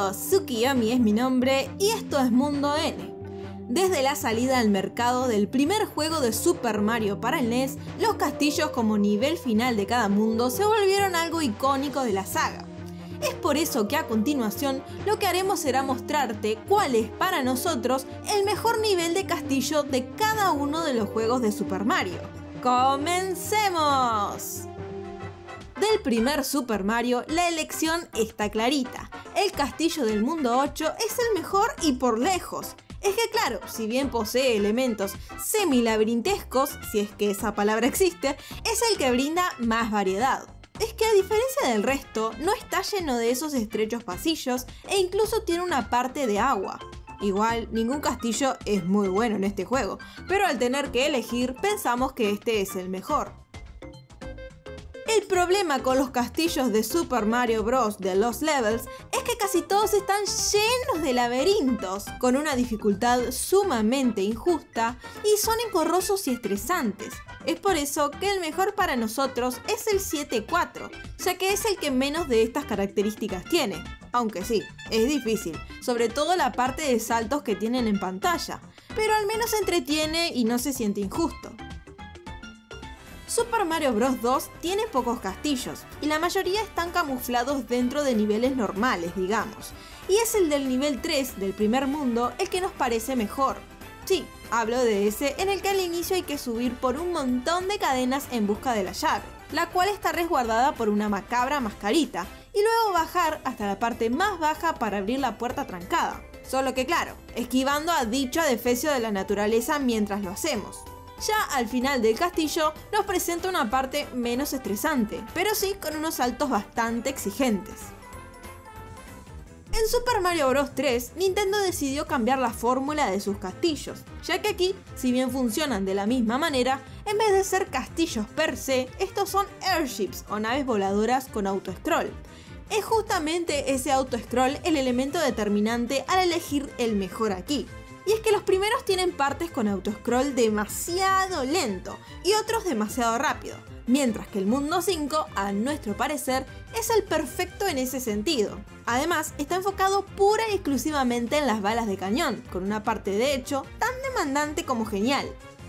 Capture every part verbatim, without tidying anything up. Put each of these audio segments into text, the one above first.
amigos, Tsukiyomi es mi nombre y esto es Mundo N. Desde la salida al mercado del primer juego de Super Mario para el N E S, los castillos como nivel final de cada mundo se volvieron algo icónico de la saga. Es por eso que a continuación lo que haremos será mostrarte cuál es para nosotros el mejor nivel de castillo de cada uno de los juegos de Super Mario. ¡Comencemos! Del primer Super Mario, la elección está clarita. El castillo del mundo ocho es el mejor y por lejos. Es que claro, si bien posee elementos semi-labirintescos, si es que esa palabra existe, es el que brinda más variedad. Es que a diferencia del resto, no está lleno de esos estrechos pasillos e incluso tiene una parte de agua. Igual, ningún castillo es muy bueno en este juego, pero al tener que elegir, pensamos que este es el mejor. El problema con los castillos de Super Mario Bros. De Lost Levels es que casi todos están llenos de laberintos, con una dificultad sumamente injusta y son engorrosos y estresantes. Es por eso que el mejor para nosotros es el siete cuatro, ya que es el que menos de estas características tiene. Aunque sí, es difícil, sobre todo la parte de saltos que tienen en pantalla, pero al menos entretiene y no se siente injusto. Super Mario Bros. dos tiene pocos castillos, y la mayoría están camuflados dentro de niveles normales, digamos, y es el del nivel tres del primer mundo el que nos parece mejor. Sí, hablo de ese en el que al inicio hay que subir por un montón de cadenas en busca de la llave, la cual está resguardada por una macabra mascarita, y luego bajar hasta la parte más baja para abrir la puerta trancada. Solo que claro, esquivando a dicho adefesio de la naturaleza mientras lo hacemos. Ya al final del castillo nos presenta una parte menos estresante, pero sí con unos saltos bastante exigentes. En Super Mario Bros. tres, Nintendo decidió cambiar la fórmula de sus castillos, ya que aquí, si bien funcionan de la misma manera, en vez de ser castillos per se, estos son airships o naves voladoras con auto-scroll. Es justamente ese auto-scroll el elemento determinante al elegir el mejor aquí. Y es que los primeros tienen partes con autoscroll demasiado lento y otros demasiado rápido, mientras que el mundo cinco, a nuestro parecer, es el perfecto en ese sentido. Además, está enfocado pura y exclusivamente en las balas de cañón, con una parte de hecho tan demandante como genial.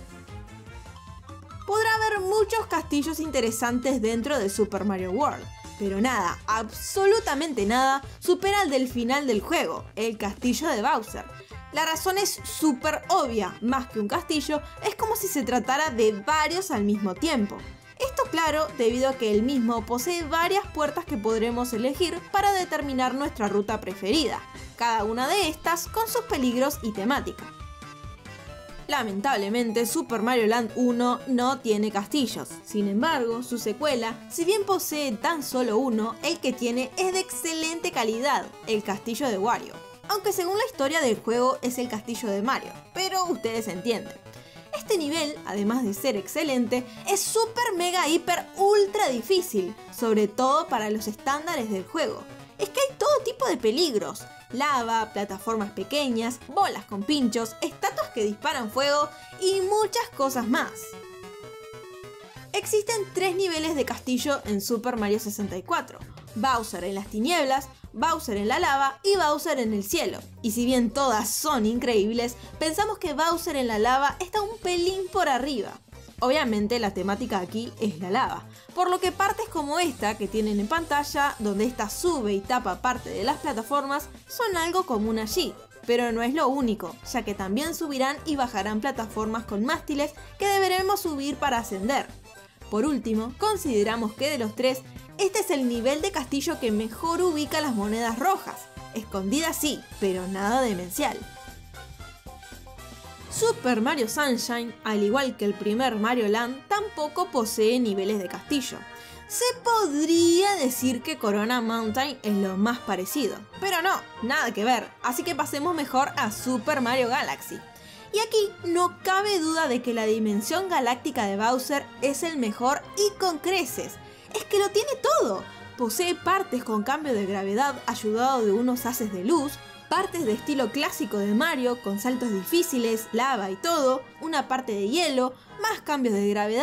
Podrá haber muchos castillos interesantes dentro de Super Mario World, pero nada, absolutamente nada, supera al del final del juego, el castillo de Bowser. La razón es súper obvia, más que un castillo, es como si se tratara de varios al mismo tiempo. Esto claro, debido a que el mismo posee varias puertas que podremos elegir para determinar nuestra ruta preferida, cada una de estas con sus peligros y temática. Lamentablemente, Super Mario Land uno no tiene castillos. Sin embargo, su secuela, si bien posee tan solo uno, el que tiene es de excelente calidad, el castillo de Wario. Aunque según la historia del juego es el castillo de Mario, pero ustedes entienden. Este nivel, además de ser excelente, es super mega hiper ultra difícil, sobre todo para los estándares del juego. Es que hay todo tipo de peligros, lava, plataformas pequeñas, bolas con pinchos, estatuas que disparan fuego y muchas cosas más. Existen tres niveles de castillo en Super Mario sesenta y cuatro, Bowser en las tinieblas, Bowser en la lava y Bowser en el cielo. Y si bien todas son increíbles, pensamos que Bowser en la lava está un pelín por arriba. Obviamente la temática aquí es la lava, por lo que partes como esta que tienen en pantalla, donde esta sube y tapa parte de las plataformas, son algo común allí. Pero no es lo único, ya que también subirán y bajarán plataformas con mástiles que deberemos subir para ascender. Por último, consideramos que de los tres, este es el nivel de castillo que mejor ubica las monedas rojas. Escondidas sí, pero nada demencial. Super Mario Sunshine, al igual que el primer Mario Land, tampoco posee niveles de castillo. Se podría decir que Corona Mountain es lo más parecido, pero no, nada que ver, así que pasemos mejor a Super Mario Galaxy. Y aquí no cabe duda de que la dimensión galáctica de Bowser es el mejor y con creces. Es que lo tiene todo. Posee partes con cambio de gravedad ayudado de unos haces de luz, partes de estilo clásico de Mario con saltos difíciles, lava y todo, una parte de hielo, más cambios de gravedad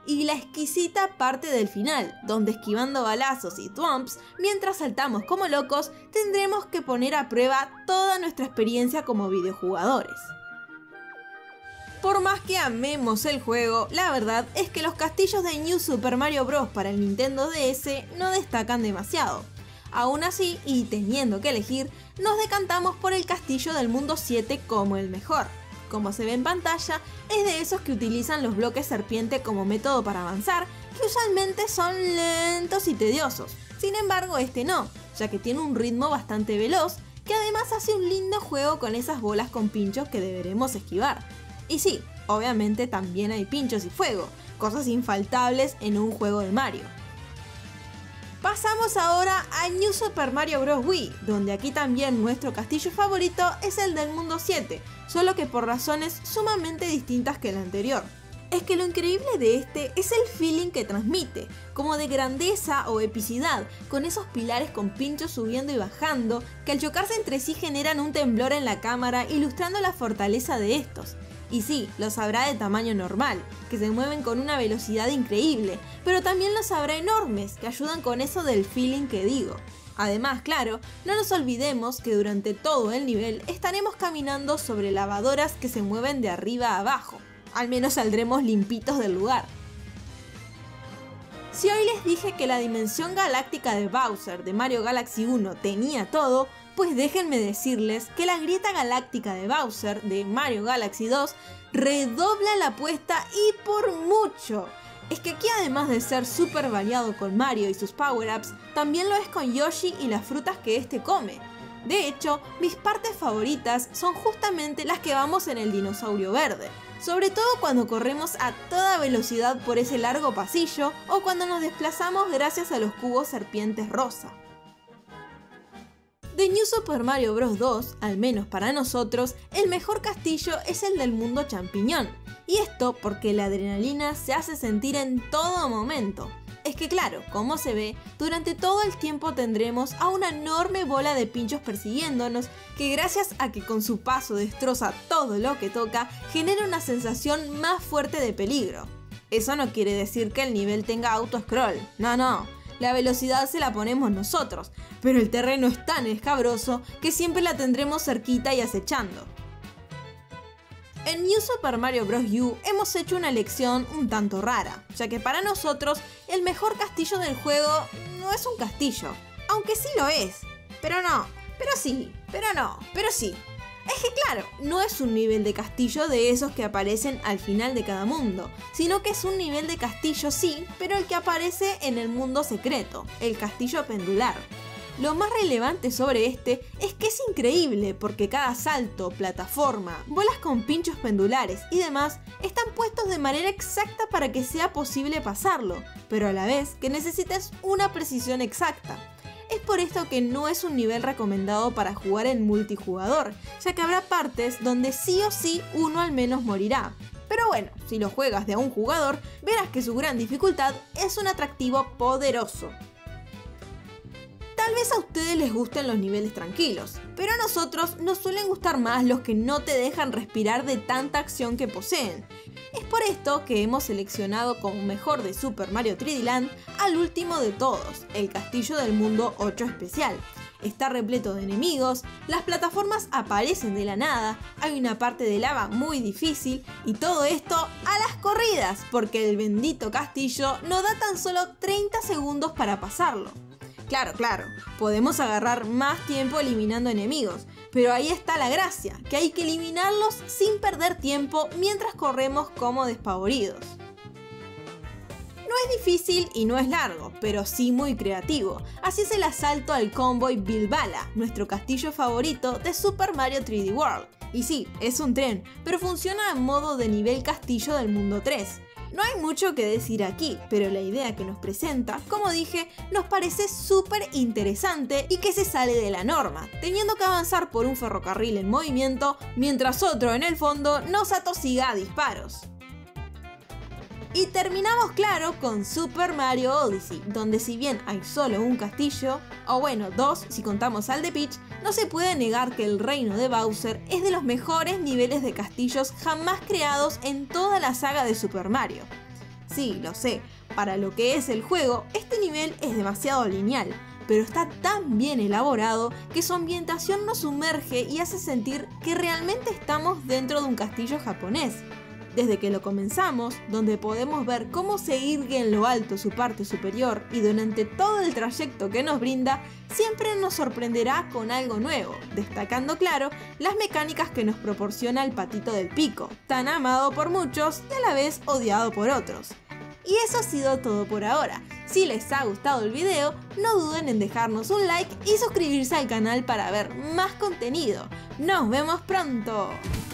y la exquisita parte del final, donde esquivando balazos y thwomps, mientras saltamos como locos, tendremos que poner a prueba toda nuestra experiencia como videojugadores. Por más que amemos el juego, la verdad es que los castillos de New Super Mario Bros. Para el Nintendo D S no destacan demasiado. Aún así, y teniendo que elegir, nos decantamos por el castillo del mundo siete como el mejor. Como se ve en pantalla, es de esos que utilizan los bloques serpiente como método para avanzar, que usualmente son lentos y tediosos. Sin embargo, este no, ya que tiene un ritmo bastante veloz, que además hace un lindo juego con esas bolas con pinchos que deberemos esquivar. Y sí, obviamente también hay pinchos y fuego, cosas infaltables en un juego de Mario. Pasamos ahora a New Super Mario Bros. Wii, donde aquí también nuestro castillo favorito es el del mundo siete, solo que por razones sumamente distintas que el anterior. Es que lo increíble de este es el feeling que transmite, como de grandeza o epicidad, con esos pilares con pinchos subiendo y bajando, que al chocarse entre sí generan un temblor en la cámara, ilustrando la fortaleza de estos. Y sí, los habrá de tamaño normal, que se mueven con una velocidad increíble, pero también los habrá enormes, que ayudan con eso del feeling que digo. Además, claro, no nos olvidemos que durante todo el nivel estaremos caminando sobre lavadoras que se mueven de arriba a abajo. Al menos saldremos limpitos del lugar. Si hoy les dije que la dimensión galáctica de Bowser de Mario Galaxy uno tenía todo, pues déjenme decirles que la grieta galáctica de Bowser de Mario Galaxy dos redobla la apuesta y por mucho. Es que aquí, además de ser súper variado con Mario y sus power-ups, también lo es con Yoshi y las frutas que este come. De hecho, mis partes favoritas son justamente las que vamos en el dinosaurio verde, sobre todo cuando corremos a toda velocidad por ese largo pasillo o cuando nos desplazamos gracias a los cubos serpientes rosa. De New Super Mario Bros. dos, al menos para nosotros, el mejor castillo es el del mundo champiñón. Y esto porque la adrenalina se hace sentir en todo momento. Es que claro, como se ve, durante todo el tiempo tendremos a una enorme bola de pinchos persiguiéndonos, que gracias a que con su paso destroza todo lo que toca, genera una sensación más fuerte de peligro. Eso no quiere decir que el nivel tenga auto-scroll, no, no. La velocidad se la ponemos nosotros, pero el terreno es tan escabroso que siempre la tendremos cerquita y acechando. En New Super Mario Bros. U hemos hecho una elección un tanto rara, ya que para nosotros el mejor castillo del juego no es un castillo, aunque sí lo es, pero no, pero sí, pero no, pero sí. Es que claro, no es un nivel de castillo de esos que aparecen al final de cada mundo, sino que es un nivel de castillo sí, pero el que aparece en el mundo secreto, el castillo pendular. Lo más relevante sobre este es que es increíble porque cada salto, plataforma, bolas con pinchos pendulares y demás están puestos de manera exacta para que sea posible pasarlo, pero a la vez que necesites una precisión exacta. Es por esto que no es un nivel recomendado para jugar en multijugador, ya que habrá partes donde sí o sí uno al menos morirá. Pero bueno, si lo juegas de a un jugador, verás que su gran dificultad es un atractivo poderoso. Tal vez a ustedes les gusten los niveles tranquilos, pero a nosotros nos suelen gustar más los que no te dejan respirar de tanta acción que poseen. Es por esto que hemos seleccionado como mejor de Super Mario tres D Land al último de todos, el Castillo del Mundo ocho Especial. Está repleto de enemigos, las plataformas aparecen de la nada, hay una parte de lava muy difícil y todo esto a las corridas, porque el bendito castillo no da tan solo treinta segundos para pasarlo. Claro, claro, podemos agarrar más tiempo eliminando enemigos, pero ahí está la gracia, que hay que eliminarlos sin perder tiempo mientras corremos como despavoridos. No es difícil y no es largo, pero sí muy creativo. Así es el asalto al Convoy Bilbala, nuestro castillo favorito de Super Mario tres D World. Y sí, es un tren, pero funciona en modo de nivel castillo del mundo tres. No hay mucho que decir aquí, pero la idea que nos presenta, como dije, nos parece súper interesante y que se sale de la norma, teniendo que avanzar por un ferrocarril en movimiento, mientras otro en el fondo nos atosiga a disparos. Y terminamos claro con Super Mario Odyssey, donde si bien hay solo un castillo, o bueno, dos si contamos al de Peach, no se puede negar que el reino de Bowser es de los mejores niveles de castillos jamás creados en toda la saga de Super Mario. Sí, lo sé, para lo que es el juego, este nivel es demasiado lineal, pero está tan bien elaborado que su ambientación nos sumerge y hace sentir que realmente estamos dentro de un castillo japonés. Desde que lo comenzamos, donde podemos ver cómo se irgue en lo alto su parte superior y durante todo el trayecto que nos brinda, siempre nos sorprenderá con algo nuevo, destacando claro las mecánicas que nos proporciona el patito del pico, tan amado por muchos y a la vez odiado por otros. Y eso ha sido todo por ahora. Si les ha gustado el video, no duden en dejarnos un like y suscribirse al canal para ver más contenido. ¡Nos vemos pronto!